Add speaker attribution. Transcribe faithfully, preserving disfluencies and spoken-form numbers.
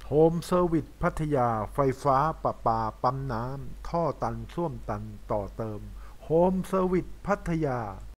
Speaker 1: โฮมเซอร์วิสพัทยาไฟฟ้าประปาปั๊มน้ำท่อตันส้วมตันต่อเติมโฮมเซอร์วิสพัทยา